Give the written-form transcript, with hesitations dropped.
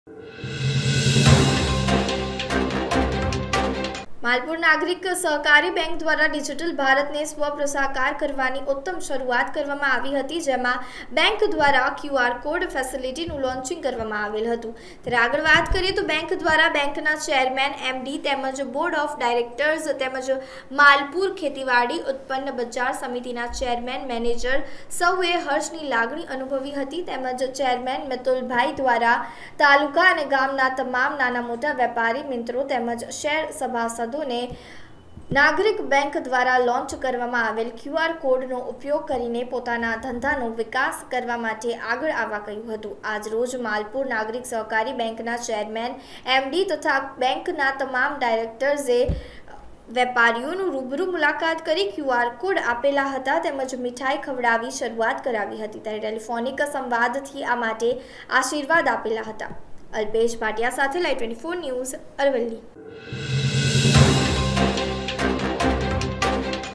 मालपुर नागरिक सहकारी बैंक द्वारा डिजिटल भारत ने स्वप्रसाकार करवानी उत्तम शरूआत करवामां आवी हती, जेमां बैंक द्वारा क्यूआर कोड फेसिलिटीनुं लॉन्चिंग करवामां आवेल हतुं। त्यारे आगळ वात करीए तो बैंक द्वारा बैंकना चेरमेन एमडी तेमज बोर्ड ऑफ डायरेक्टर्स तेमज मालपुर खेतीवाड़ी उत्पन्न बजार समितिना चेरमेन मैनेजर सौए हर्षनी लागणी अनुभवी हती। तेमज चेरमेन मितुलभाई द्वारा तालुका अने गामना तमाम नाना मोटा वेपारी मित्रों तेमज शहर सभासदों ने नागरिक बैंक द्वारा लॉन्च करवामां आवेल क्यूआर कोडनो उपयोग करीने पोताना धंधानो विकास करवा माटे आगळ आववा कह्युं हतुं। आज रोज मालपुर नागरिक सहकारी बैंकना चेरमेन एमडी तथा बैंकना तमाम डायरेक्टर्से वेपारीओनु रूबरू मुलाकात करी क्यूआर कोड आपेला हता तेमज मिठाई खवडावी शरूआत करावी हती। त्यारे टेलिफोनिक संवादथी आ माटे आशीर्वाद आपेला हता। अल्पेश भाटिया साथे लाइव 24 न्यूज़ अरवल्ली।